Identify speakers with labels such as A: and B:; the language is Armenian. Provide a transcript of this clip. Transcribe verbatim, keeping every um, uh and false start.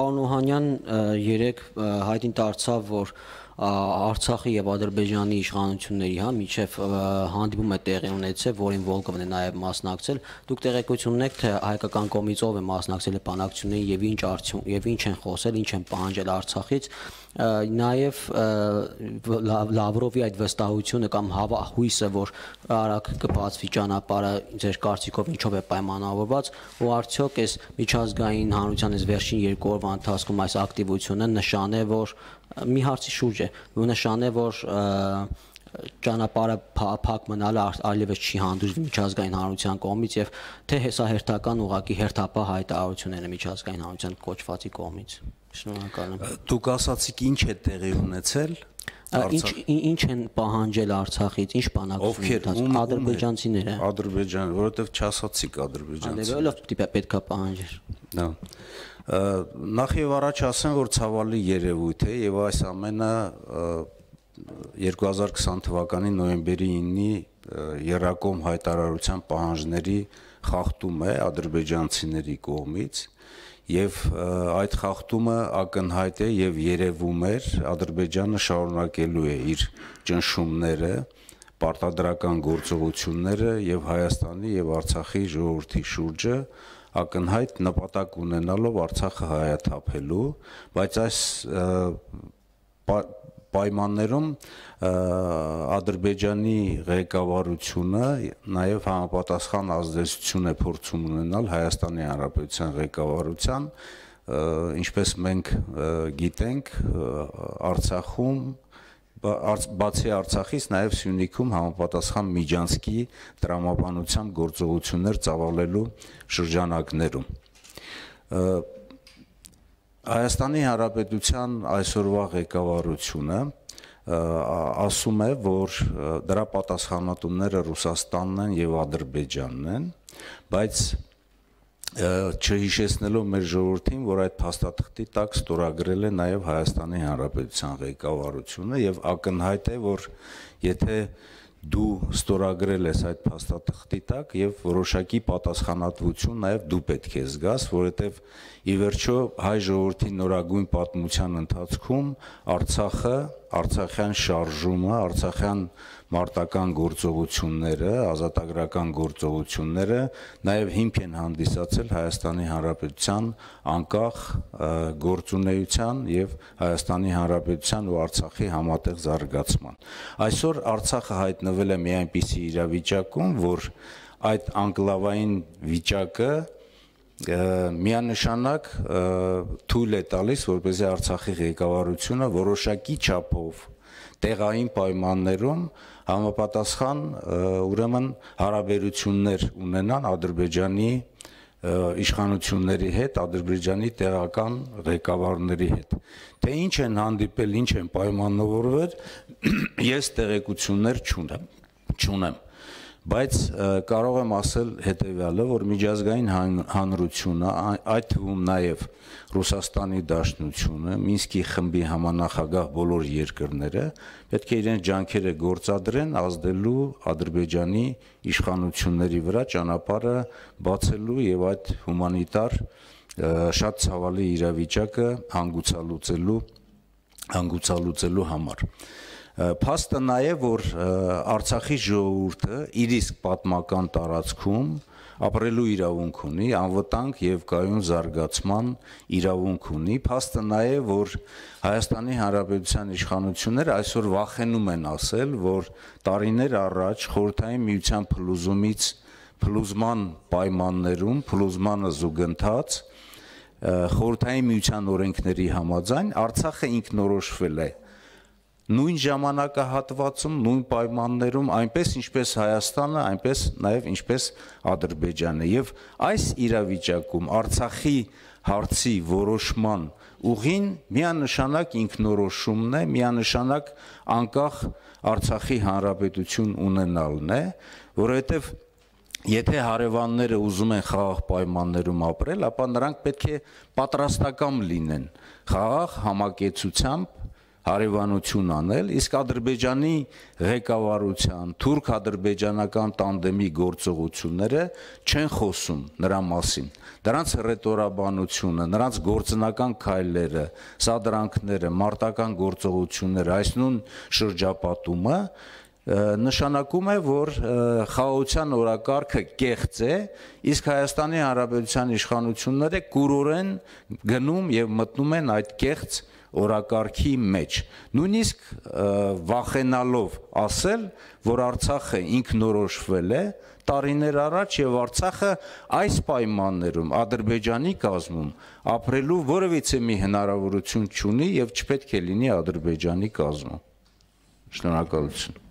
A: Պարոն Օհանյան երեք հայտնի դարձավ, որ Արցախի եւ Ադրբեջանի իշխանությունների հա միջև հանդիպում է տեղի ունեցել, որին Վոլկովն է նաեւ մասնակցել։ Դուք տեղեկություն ունեք, թե հայկական կողմից ով է մասնակցել բանակցություններին եւ ինչ արդյունք եւ ինչ են խոսել, ինչ են պահանջել Արցախից։ Նաեւ Լավրովի այդ վստահությունը կամ հույսը, որ արագ կբացվի ճանապարհը, ձեր կարծիքով ինչով է պայմանավորված, ու արդյոք այս միջազգային հանրության այս վերջին երկու օրվա ընթացքում այս ակտիվությունը նշան է, որ մի հարցի շուրջ է, նշան է, որ ճանապարհը փակ մնալը այլևս չի հանդուրժվի միջազգային հանրության կողմից եւ թե հեսա հերթական ուղղակի հերթապահ հայտարարությունները միջազգային հանրության կոչվածի կողմից։ Շնորհակալ եմ։
B: Դուք ասացիք ինչ է տեղի ունեցել։
A: Ինչ են պահանջել Արցախից, ինչ բանակցություն ադրբեջանցիները։
B: Ադրբեջան, որովհետև չասացիք ադրբեջանցիները։
A: Ալեվելով պետք է պահանջեր։
B: Դա Նախ եւ առաջ ասեմ, որ ցավալի երևույթ է եւ այս ամենը երկու հազար քսան թվականի նոյեմբերի իննի երակոմ հայտարարության պահանջների խախտում է ադրբեջանցիների կողմից եւ այդ խախտումը ակնհայտ է եւ երևում էր Ադրբեջանը շարունակելու է իր ճնշումները, պարտադրական գործողությունները եւ Հայաստանի եւ Արցախի ժողովրդի շուրջը ակնհայտ նպատակ ունենալով Արցախը հայաթափելու, բայց այս պայմաններում Ադրբեջանի ղեկավարությունը նաև համապատասխան ազդեցություն է փորձում ունենալ Հայաստանի Հանրապետության ղեկավարության, ինչպես մենք գիտենք, Արցախում բացի Արցախից նաև Սյունիքում համապատասխան միջանցքի տրամաբանությամբ գործողություններ ծավալելու շրջանակներում։ Հայաստանի Հանրապետության այսօրվա ղեկավարությունը ասում է, որ դրա պատասխանատուները Ռուսաստանն են եւ Ադրբեջանն են, բայց չհիշեցնելով մեր ժողովրդին, որ այդ փաստաթղթի տակ ստորագրել է նաև Հայաստանի Հանրապետության ղեկավարությունը եւ ակնհայտ է, որ եթե դու ստորագրել ես այդ փաստաթղթի տակ եւ որոշակի պատասխանատվություն նաև դու պետք է զգաս, որովհետեւ ի վերջո հայ ժողովրդի նորագույն պատմության ընթացքում Արցախը, Արցախյան շարժումը, Արցախյան մարտական գործողությունները, ազատագրական գործողությունները նաև հիմք են հանդիսացել Հայաստանի Հանրապետության անկախ գործունեության եւ Հայաստանի Հանրապետության ու Արցախի համատեղ զարգացման։ Այսօր Արցախը հայտնվել է մի այնպիսի իրավիճակում, որ այդ անկլավային վիճակը միանշանակ թույլ է տալիս, որպեսզի Արցախի ղեկավարությունը որոշակի չափով տեղային պայմաններում համապատասխան ուրեմն հարաբերություններ ունենան Ադրբեջանի իշխանությունների հետ, Ադրբեջանի տեղական ղեկավարների հետ։ Թե ինչ են հանդիպել, ինչ են պայմանավորվել, ես տեղեկություններ չունեմ, չունեմ։ Բայց կարող եմ ասել հետևյալը, որ միջազգային հանրությունը, այդ թվում նաև Ռուսաստանի Դաշնությունը, Մինսկի խմբի համանախագահ բոլոր երկրները պետք է իրենց ջանքերը գործադրեն ազդելու Ադրբեջանի իշխանությունների վրա ճանապարհը բացելու եւ այդ հումանիտար շատ ցավալի իրավիճակը հանգուցալուծելու հանգուցալուծելու համար։ Փաստը նաև, որ Արցախի ժողովուրդը իր իսկ պատմական տարածքում ապրելու իրավունք ունի, անվտանգ եւ կայուն զարգացման իրավունք ունի։ Փաստը նաև, որ Հայաստանի Հանրապետության իշխանությունները այսօր վախենում են ասել, որ տարիներ առաջ Խորհրդային Միության փլուզումից փլուզման պայմաններում, փլուզմանը զուգընթաց Խորհրդային Միության օրենքների համաձայն Արցախը ինքնորոշվել է նույն ժամանակահատվածում, նույն պայմաններում, այնպես ինչպես Հայաստանը, այնպես նաև ինչպես Ադրբեջանը։ Եվ այս իրավիճակում Արցախի հարցի որոշման ուղին միանշանակ ինքնորոշումն է, միանշանակ անկախ Արցախի հանրապետություն ունենալն է, որովհետև եթե հարևանները ուզում են խաղաղ պայմաններում ապրել, ապա նրանք պետք է պատրաստական լինեն խաղաղ համակեցությամբ հարևանություն անել, իսկ Ադրբեջանի ղեկավարության թուրք-ադրբեջանական տանդեմի գործողությունները չեն խոսում նրա մասին։ Դրանց հռետորաբանությունը, նրանց գործնական քայլերը, սադրանքները, մարտական գործողությունները, այս նույն շրջապատումը նշանակում է, որ խաղաղության օրակարգը կեղծ է, իսկ Հայաստանի Հանրապետության իշխանությունները կուրորեն գնում եւ մտնում են այդ կեղծ օրակարգի մեջ, նույնիսկ վախենալով ասել, որ Արցախը ինքնորոշվել է տարիներ առաջ եւ Արցախը այս պայմաններում Ադրբեջանի կազմում ապրելու որևիցե մի հնարավորություն չունի եւ չպետք է լինի Ադրբեջանի կազմում։ Շնորհակալություն։